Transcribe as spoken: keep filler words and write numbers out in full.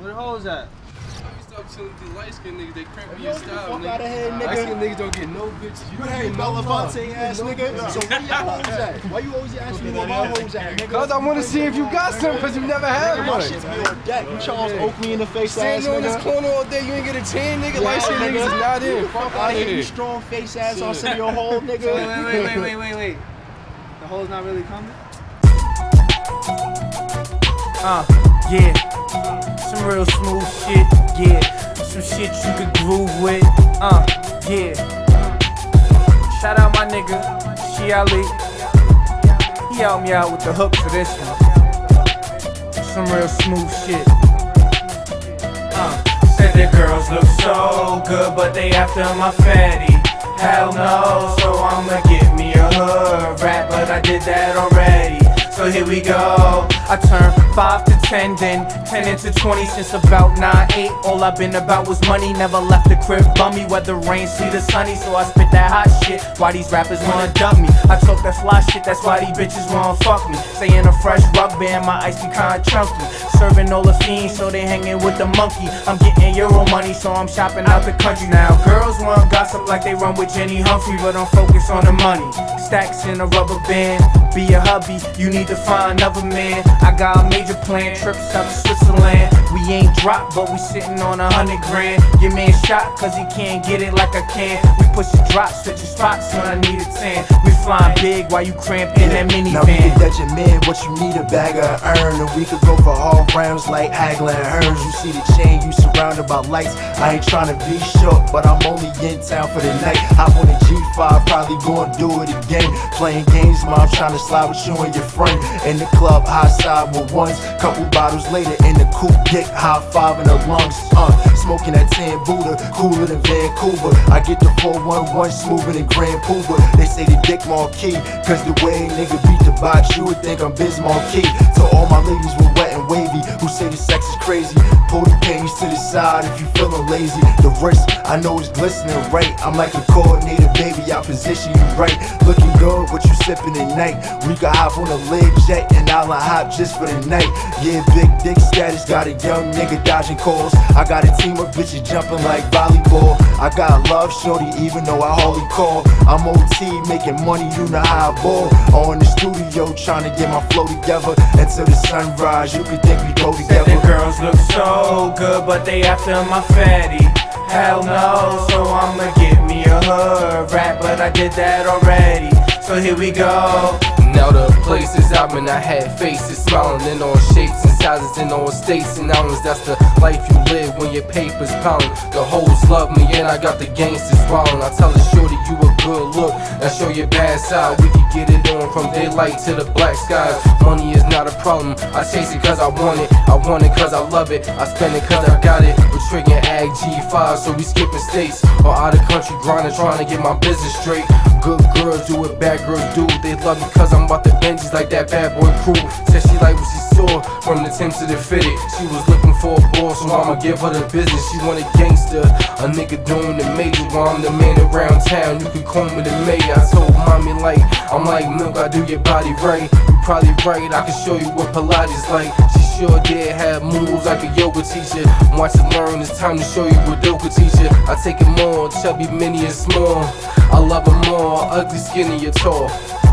Where the hoes at? Stop chilling with these light skinned niggas, they cramping Yo, your style, fuck nigga. out of here, nigga. Light skinned niggas don't get no bitches. You Hey, get no love. Belafonte ass nigga. So where your hoes at? Why you always asking me where my hoes at, nigga? Cause I wanna see if you got some, cause you never had My one. shit's be on deck. You Charles Oakley in the face ass Standing on this nigga. corner all day, you ain't get a tan, nigga. Light skinned nigga. niggas is not in. Fuck out of here, you strong face ass. I'll send you a hole, nigga. Wait, wait, wait, wait, wait, wait, wait. The hoes not really coming? Uh, yeah. Some real smooth shit, yeah. Some shit you could groove with, uh, yeah. Shout out my nigga, Shi Ali. He helped me out with the hook for this one. Some real smooth shit. Uh, said the girls look so good, but they after my fatty. Hell no, so I'ma get me a hood rap, but I did that already. So here we go. I turned five to ten, then ten into twenty since about nine, eight. All I've been about was money, never left the crib bummy. Whether rain, sleet, or sunny, so I spit that hot shit. Why these rappers wanna dump me? I talk that fly shit, that's why these bitches wanna fuck me. Saying a fresh rug band, my ice be kinda chunky. Serving all the fiends, so they hanging with the monkey. I'm getting euro money, so I'm shopping out the country now. Girls want gossip like they run with Jenny Humphrey, but I'm focused on the money. Stacks in a rubber band, be a hubby, you need to find another man. I got a major plan, trips out to Switzerland. We ain't dropped, but we sitting on a hundred grand. Your man shot, cause he can't get it like I can. We push the drop, switching spots when I need a tan. We flying big while you cramp in that minivan. Now we get that your man, what you need a bag of earn. And we could go for all rounds like Hagler and Hearns. You see the chain, you surrounded by lights. I ain't trying to be short, but I'm only in town for the night. Hop on the G five, probably gonna do it again. Playing games, mom, trying to slide with you and your friend. In the club, high side with ones. Couple bottles later in the coupe, dick, high five in the lungs. Uh, smoking that tan Buddha, cooler than Vancouver. I get the four one one smoother than Grand Pooba. They say the dick marquee, cause the way a nigga beat the box, you would think I'm Biz Marquee. To all my ladies with wet and wavy, who say the sex is crazy, pull the panties to the side if you feeling lazy. The wrist, I know it's glistening right. I'm like a coordinator, baby, I position you right. Looking good, what you sipping tonight? We can hop on a leg jet and I'll hop just for the night. Yeah, big dick status, got a young nigga dodging calls. I got a team of bitches jumping like volleyball. I got love shorty even though I hardly call. I'm O T making money, you know how I ball. Or in the studio trying to get my flow together until the sunrise. You could think we go together. Said the girls look so good, but they after my fatty. Hell no, so I'ma get me a hood rap, but I did that already. So here we go. Now the places I've been, I had faces smiling in all shapes and sizes in all states and islands. That's the life you live when your paper's pounding. The hoes love me and I got the gangsters wildin'. I tell the shorty you a good look, now show your bad side. We can get it on from daylight to the black skies. Money is not a problem, I chase it cause I want it. I want it cause I love it, I spend it cause I got it. We're tricking Ag G five, so we skipping states. Or out of country grinding, trying to get my business straight. Good girls do what bad girls do. They love me cause I'm about the Benjis like that bad boy crew. Said she like what she saw from the Timbs to the Fitted. She was looking for a boss, so I'ma give her the business. She want a gangster, a nigga doing the major. While I'm the man around town, you can call me the mayor. I told mommy like, I'm like milk, I do your body right. You probably right, I can show you what Pilates like. She sure did have moves like a yoga teacher. Watch and learn, it's time to show you what dope could teach you. I take it more, chubby, mini, and small. I love them all, ugly, skinny, or tall.